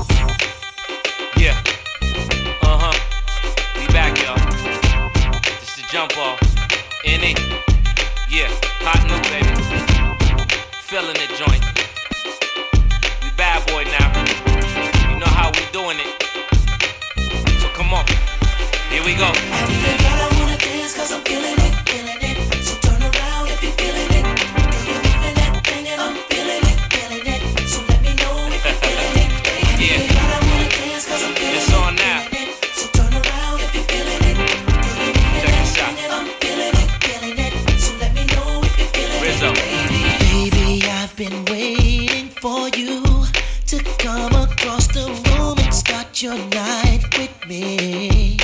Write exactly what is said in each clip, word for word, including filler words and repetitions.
Yeah. Uh-huh. We back, y'all. This the jump off. In it. Yeah. Hot new, baby. Feelin It joint. We bad boy now. You know how we doing it. So come on. Here we go. Every girl I wanna dance 'cause I'm feeling it, feeling it. So turn around if you're feeling it. Girl, you're moving that thing and I'm feeling it, feeling it. So let me know if you're feeling it. Yeah. Every girl I wanna dance 'cause I'm feeling it. It's on now. So turn around if you're feeling it. Girl, you're moving Check that this out. thing and I'm feeling it, feeling it. So let me know if you're feeling Rizzo. it, baby. Baby, I've been waiting for you to come across the room and start your night with me.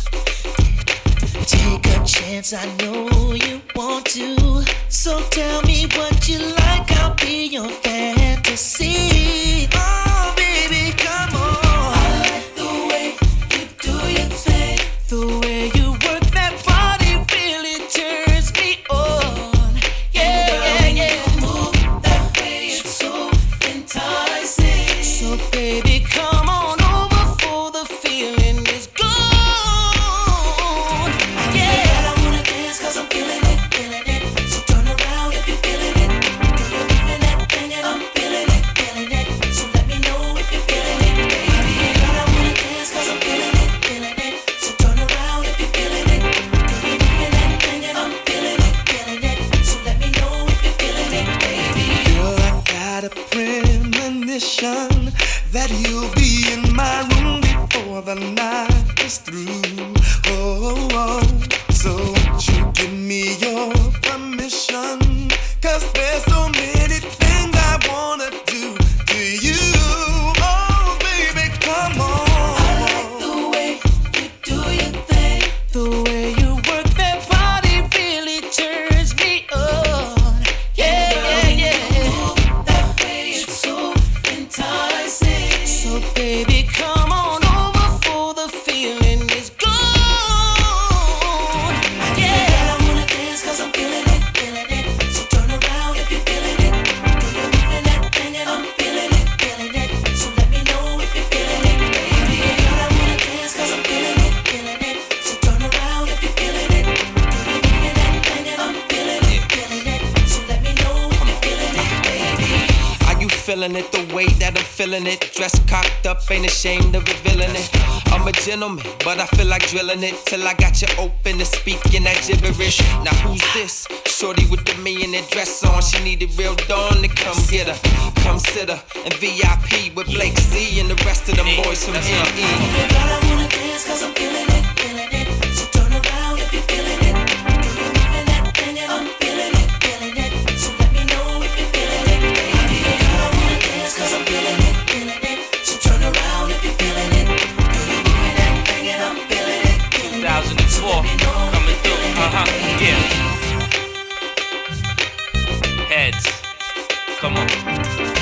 Take a chance, I know you want to. So tell me what you like, I'll be your fantasy. Oh, baby, come on. I like the way you do your thing. The way you work that body really turns me on. Yeah, yeah, yeah. You move that way, it's so enticing. So baby, come on over for the feeling is good. I'm feeling it, feeling it. So turn around if you're feeling it. Girl, you're moving that thing and I'm feeling it, feeling it. So let me know if you're feeling it, baby. Girl, I wanna dance 'cause I'm feeling it, feeling it. So turn around if you're feeling it. Girl, you're moving that thing and I'm feeling it, feeling it. So let me know if you're feeling it, baby. Girl, I got a premonition that you'll be in my room before the night is through. Oh, oh. So won't you give me your permission? 'Cause there's so many things I wanna do to you. Oh, baby, come on. I like the way you do your thing. The way you work that body really turns me on. Yeah, yeah, yeah. You move that way, it's so enticing. So baby, come on over for the feeling is good. Feeling it the way that I'm feeling it. Dress cocked up, ain't ashamed of revealing it. I'm a gentleman, but I feel like drilling it till I got you open to speaking that gibberish. Now who's this? Shorty with the millionaire dress on. She needed real dawn to come get her. Come sit her in V I P with Blake C and the rest of them boys from M E. Girl, I wanna dance 'cause I'm feeling it, feeling it. So turn around if you're feeling it. Girl, you're moving that thing and I'm feeling it, feeling it. So let me know if you're feeling it, baby. Girl, I wanna dance 'cause I'm feeling it, feeling it. So turn around if you're feeling it. Girl, you're moving that thing and I'm feeling it, feeling it. two thousand four, coming through, uh-huh, yeah. Heads, come on.